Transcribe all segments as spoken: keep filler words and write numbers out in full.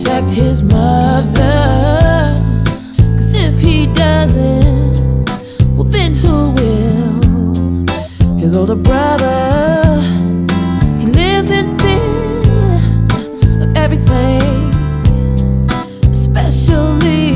protect his mother. Cause if he doesn't, well then who will? His older brother, he lives in fear of everything, especially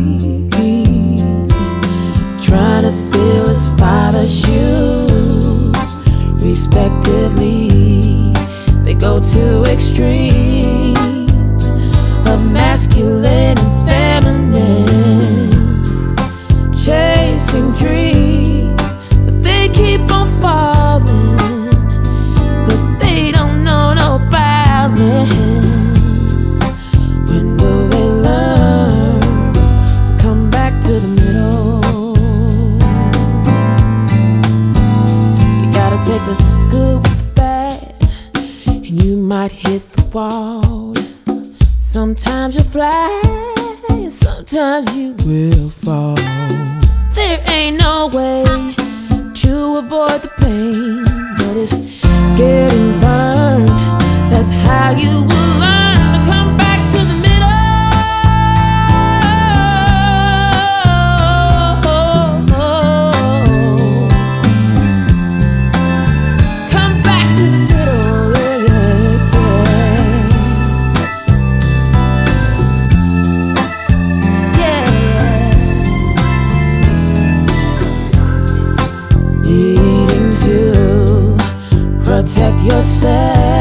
trying to fill his father's shoes. Respectively, they go to extremes of masculine and feminine, chasing dreams, but they keep on falling, cause they don't know no balance. When will they learn to come back to the middle? You gotta take the good with the bad, and you might hit the wall. Sometimes you fly, and sometimes you will fall. There ain't no way to avoid the pain, but it's getting burned. That's how you will learn to come back to the middle. Come back to the middle, yeah, yeah, yeah. Needing to protect yourself.